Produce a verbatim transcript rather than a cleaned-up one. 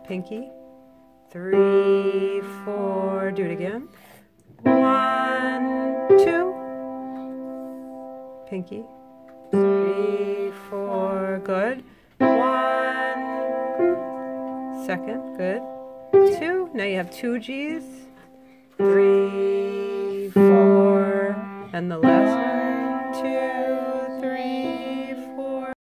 pinky, three, four, do it again, one, two, pinky, three, four, good, one, second, good, two, now you have two G's, three, four, and the last one, two,